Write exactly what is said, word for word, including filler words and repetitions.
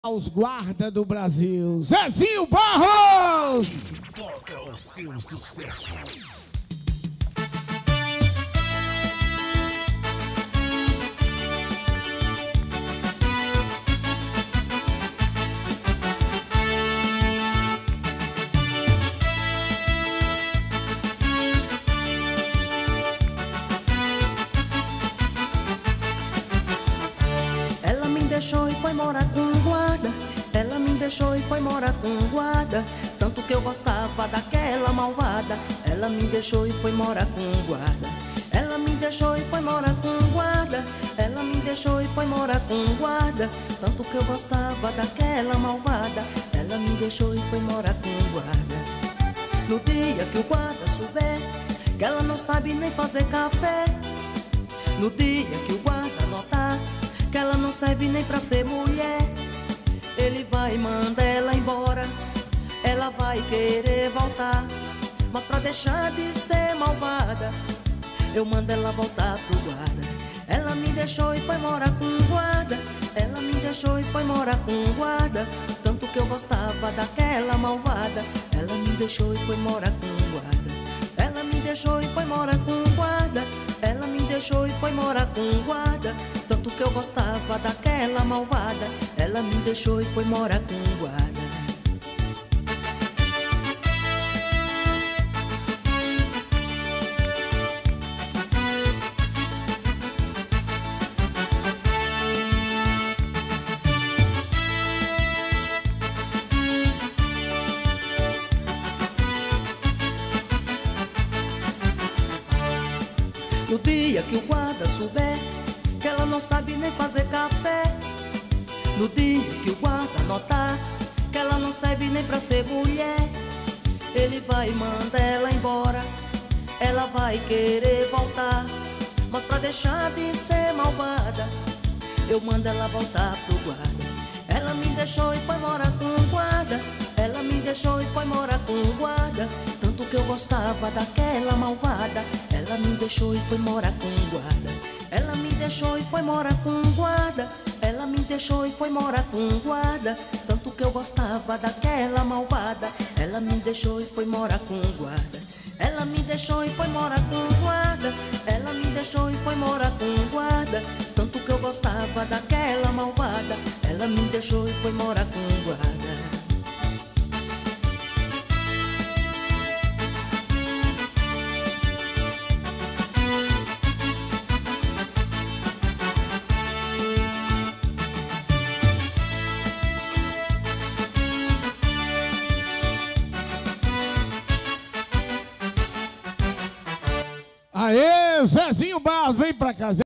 Aos guarda do Brasil, Zezinho Barros! Toca o seu sucesso. Ela me deixou e foi morar com um guarda. Ela me deixou e foi morar com um guarda. Tanto que eu gostava daquela malvada. Ela me deixou e foi morar com um guarda. Ela me deixou e foi morar com um guarda. Ela me deixou e foi morar com um guarda. Tanto que eu gostava daquela malvada. Ela me deixou e foi morar com um guarda. No dia que o guarda souber que ela não sabe nem fazer café, no dia que o guarda notar que ela não serve nem pra ser mulher, ele vai mandar ela embora. Ela vai querer voltar, mas pra deixar de ser malvada, eu mando ela voltar pro guarda. Ela me deixou e foi morar com um guarda. Ela me deixou e foi morar com um guarda. Tanto que eu gostava daquela malvada. Ela me deixou e foi morar com um guarda. Ela me deixou e foi morar com um guarda. Ela me deixou e foi morar com um guarda. Tanto que eu gostava daquela malvada. Ela me deixou e foi morar com um guarda. No dia que o guarda souber que ela não sabe nem fazer café, no dia que o guarda notar que ela não serve nem pra ser mulher, ele vai mandar ela embora. Ela vai querer voltar, mas pra deixar de ser malvada, eu mando ela voltar pro guarda. Ela me deixou e foi morar com um guarda. Ela me deixou e foi morar com um guarda. Tanto que eu gostava daquela malvada. Ela me deixou e foi morar com um guarda. Ela me deixou e foi morar com um guarda. Ela me deixou e foi morar com um guarda. Tanto que eu gostava daquela malvada. Ela me deixou e foi morar com um guarda. Ela me deixou e foi morar com um guarda. Ela me deixou e foi morar com um guarda. Tanto que eu gostava daquela malvada. Ela me deixou e foi morar com um guarda. Aê, Zezinho Barros, vem pra cá.